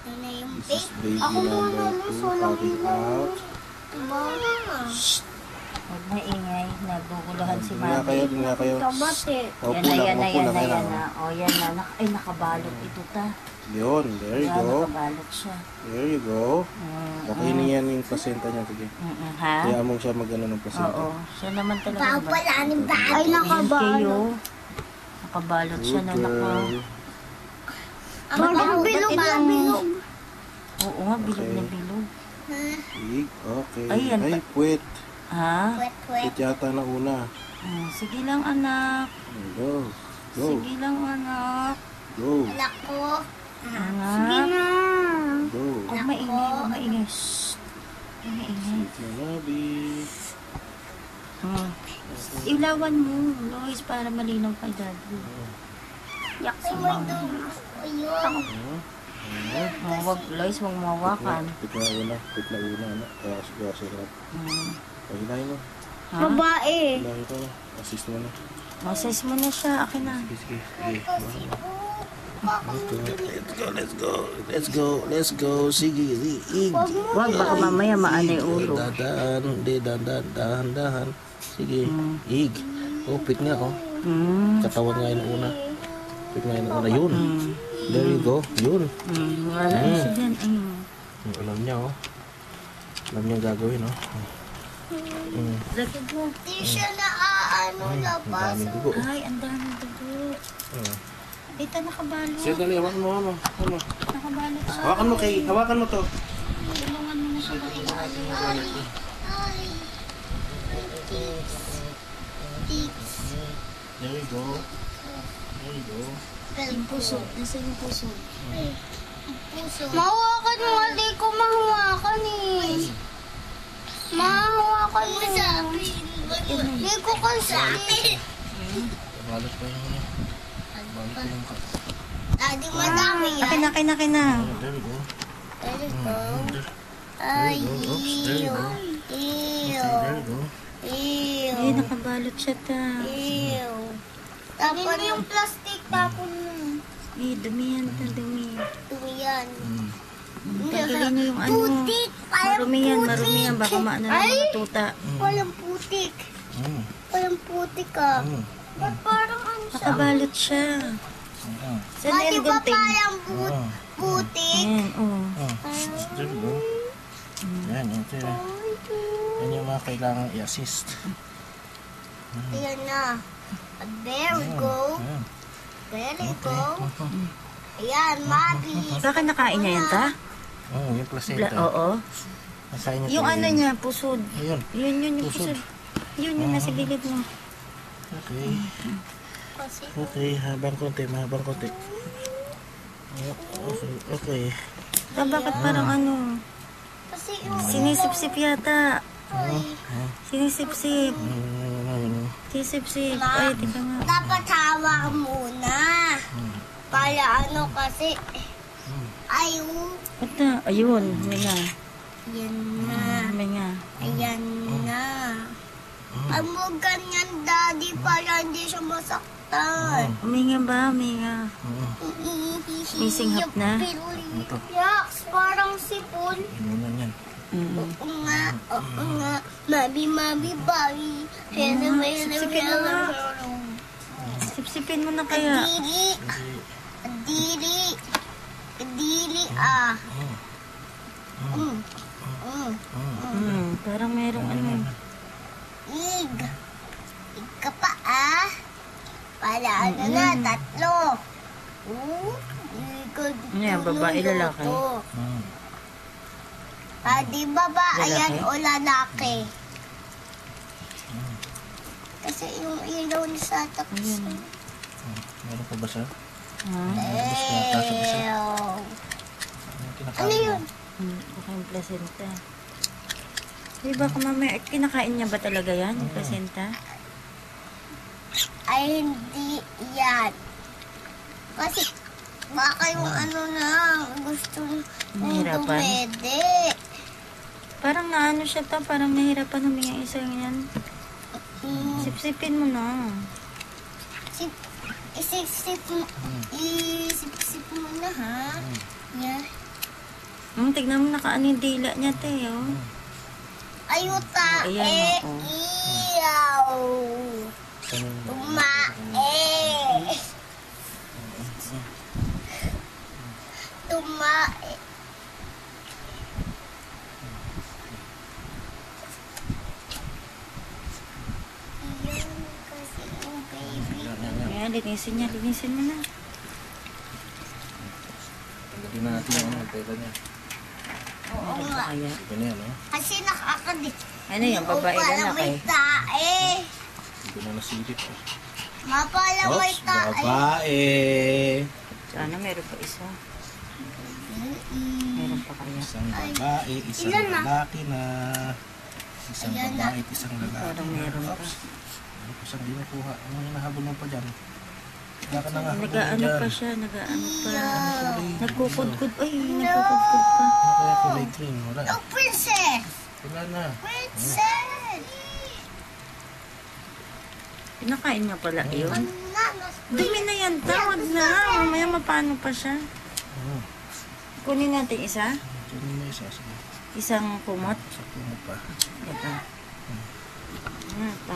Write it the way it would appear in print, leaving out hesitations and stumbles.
Yan na yung This is baby. baby number 2 coming out. Huwag maingay. Naguguluhan si Nga mami. kayo, nga kayo. Kabate. Opo Yan lang, na, opo yan lang. na, Yan yan na. na. O, yan na. Ay, nakabalot ito ta. Yun, there you Yan, go. nakabalot siya. There you go. Okay na yan yung placenta niya. Sige. Ha? Kaya mo siya mag-ano ng placenta. Oo. Siya naman talaga. Pawala ng baby. Ay, Kayo. nakabalot. Nakabalot siya Good na nako. girl. Parang bilog na bilog. Oo nga, bilog na bilog. Big. Okay. Ayan. Ay, puwet. Ha? Wet, wet. Puwet yata na una. Sige lang, anak. Go. Go. Sige lang, anak. Go. Anak ko. Anak. na. Go. Huwag maingay, huwag maingay. Shhh. Huwag maingay. Manabi. Ilawan mo, Lois, para malinaw kay daddy. Yak si mama. Ayun. Huwag, Lois, huwag mawakan. Pit na una. Pit na una. Anak. Kaya sarap. Pahilahin mo. Ha? Babae. Hilahin ko na. Assist mo na. Massage mo na siya, akin na. Sige, sige. Sige. Let's go. Let's go. Let's go. Sige. Ig. Huwag, baka mamaya maanay ulo. Dahan. Hindi. Dahan. Sige. Ig. Oh, pit nga. Oh. Katawan nga yung una. Pit nga yung una. Yun. There you go. Yun. Wala na siya dyan. Alam niya, oh. Alam niya gagawin, oh. Lakad mo. Di siya na ano Ang labas. daming dugo. Ay, ang daming dugo. Ito, nakabalot. Sige, dali. Hawakan mo. Nakabalot siya. Hawakan mo, Kay. Hawakan mo to. Tulungan mo na siya mag-ilalim. There you go. There you go. Yung puso. Nasa yung puso? Mahawakan mo. Hindi ko mahawakan eh. Mahawakan mo. Hindi ko kasi. Balot pa yung balot pa yung Daddy, madami yan. Akin na. There you go. There you go. Ay, There you go. There you go. Ay, nakabalot siya ta. Tapon yung plastic, tapon mo. Ay, dumi yan ta, dumi. Dumi yan. Tanggalin niyo yung ano. Putik! Parang Marumi yan. Baka maano na Ay! matuta. Walang putik. Walang putik ah. Ba't parang ano siya? Nakabalot siya. Saan Di yan ba gunting? parang putik? Ayan, oh. There you go. Yan, ito yun. Yan yung mga kailangan i-assist. Ayan na. There we go. There we go. Ayan, Mami. Bakit nakain niya yan ta? Yung placenta. Oo. Nasain niya Yung tayo ano yun. niya, pusod. Ayun. Yun, yung pusod. Yun, nasa gilid mo. Okay. Okay, habang konti. Okay. Bakit parang ano? Kasi yung Sinisip-sip yata. Sinisip-sip. Sinisip-sip. Ay, tika nga. dapat hawak muna. Para ano kasi. Ayun. Ito, ayun. May nga. Ayan na. May nga. Ayan na. Ang mo ganyan, Daddy, para hindi siya masaktan. Uminga ba? Uminga. May singhap na? Yaks, parang sipon. Inunan yan. Oo nga. Mami, babi. Sipsipin mo na. Sipsipin mo na kaya. Dili, ah. Parang merong ano. Ig ka pa, ah. Para ano na, tatlo. Yan, babae, lalaki. Di babae Lalaki? yan o lalaki? Kasi yung ilaw ni sa tapos. Meron pa ba siya? Ano yun? Baka yung placenta. Di ba kung mamaya, kinakain niya ba talaga yan, yung placenta? Ay, hindi yan. Kasi baka yung ano na, gusto Nahirapan? dumede. Parang naano siya ta, parang nahirapan huminga isa yan. Sipsipin mo na. Isip mo na, ha? Yeah. Tignan mo, nakaano yung dila niya, te, oh. Ayuta. Ayan, oo. Iyaw. Tumae. Tumae. Iyan kasi yung baby. Ayan, linisin mo na. Tanggalin na natin yung pera niya. Oo Meron nga. pa kaya? Ito na yan, oh. Kasi nakakadik. Ano yung babae Mapala na may kay? tae. Hindi ko na nasilip, oh. Mapala may Oops, tae. babae. Sana meron pa isa. Meron pa kaya? Isang babae, isang Ilan na? lalaki na. Isang Ayan na. babae at isang lalaki. Parang meron pa. Oops. Ano pa siyang di nakuha? Ano yung nahabol mo pa dyan? Wala ka na nga. Nag-ano pa siya, nag-ano pa. Kulay. Nagkukudkud. Ay, nagkukudkud pa. Ano kaya kulay green? Wala. Oh, princess! Wala na. Princess! Pinakain niya pala yun. Ano na? Dumi na yan, tawad na. Mamaya mapano pa siya. Oh, Kunin natin isa. ito na isa. Sige. Isang kumot. Sa pumo pa. Ito.